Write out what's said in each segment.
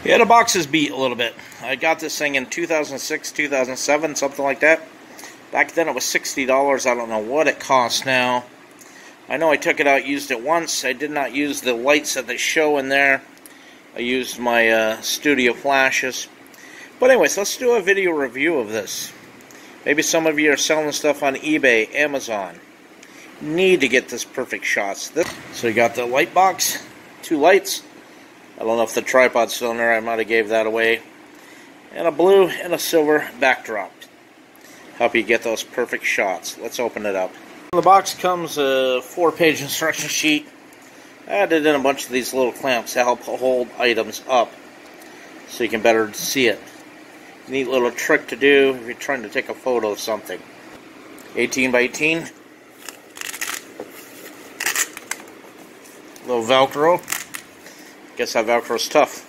Yeah, the box is beat a little bit. I got this thing in 2006, 2007, something like that. Back then it was $60. I don't know what it costs now. I know I took it out, used it once. I did not use the lights that they show in there. I used my studio flashes. But anyways, let's do a video review of this. Maybe some of you are selling stuff on eBay, Amazon. Need to get this perfect shots. So you got the light box, 2 lights. I don't know if the tripod's still in there. I might have gave that away. And a blue and a silver backdrop. Help you get those perfect shots. Let's open it up. In the box comes a 4-page instruction sheet. I added in a bunch of these little clamps to help hold items up so you can better see it. Neat little trick to do if you're trying to take a photo of something. 18 by 18. Little Velcro. Guess that Velcro's tough.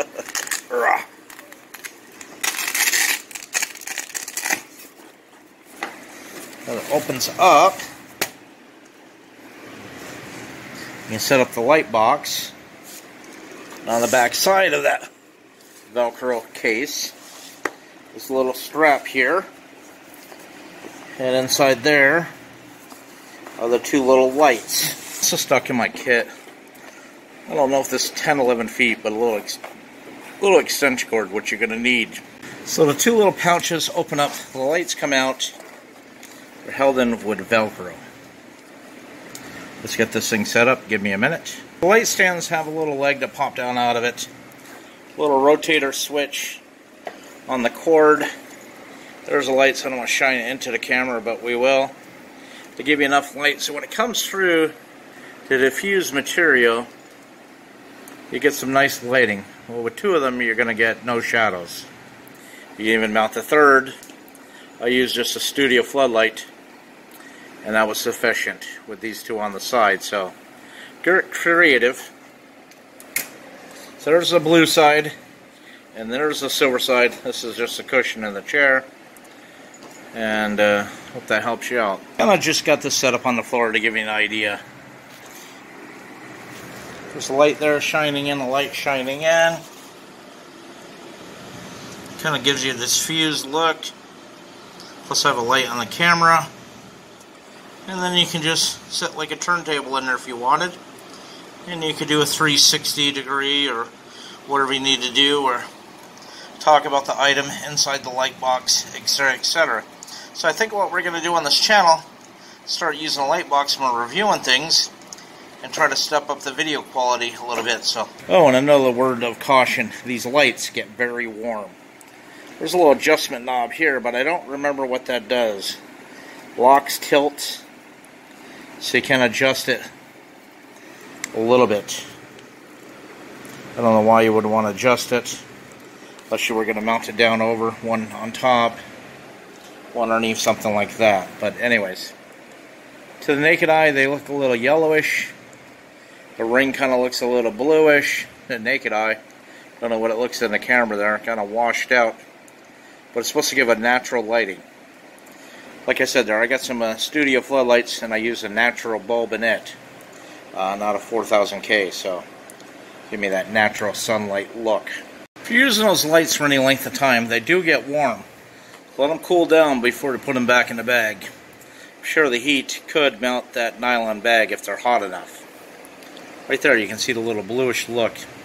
When it opens up, you can set up the light box on the back side of that Velcro case. This little strap here, and inside there are the 2 little lights. This is stuck in my kit. I don't know if this is 10, 11 feet, but a little extension cord, which you're going to need. So the 2 little pouches open up, the lights come out. They're held in with Velcro. Let's get this thing set up. Give me a minute. The light stands have a little leg that pop down out of it. Little rotator switch on the cord. There's a light, so I don't want to shine it into the camera, but we will. To give you enough light, so when it comes through the diffused material, you get some nice lighting. Well, with 2 of them, you're going to get no shadows. You can even mount the 3rd. I used just a studio floodlight, and that was sufficient with these 2 on the side. So, get creative. So there's the blue side, and there's the silver side. This is just a cushion in the chair, and hope that helps you out. And I just got this set up on the floor to give you an idea. There's a light there shining in, a light shining in. Kind of gives you this fused look. Plus I have a light on the camera. And then you can just set like a turntable in there if you wanted. And you could do a 360 degree or whatever you need to do, or talk about the item inside the light box, etc., etc. So I think what we're going to do on this channel, start using a light box when we're reviewing things, and try to step up the video quality a little bit. So, oh, and another word of caution, these lights get very warm. There's a little adjustment knob here, but I don't remember what that does. Locks, tilts, so you can adjust it a little bit. I don't know why you would want to adjust it, unless you were going to mount it down over, one on top, one underneath, something like that. But anyways, to the naked eye, they look a little yellowish. The ring kind of looks a little bluish. The naked eye, don't know what it looks in the camera there, kind of washed out. But it's supposed to give a natural lighting. Like I said there, I got some studio floodlights, and I use a natural bulb in it, not a 4000K, so give me that natural sunlight look. If you're using those lights for any length of time, they do get warm. Let them cool down before you put them back in the bag. I'm sure the heat could melt that nylon bag if they're hot enough. Right there you can see the little bluish look.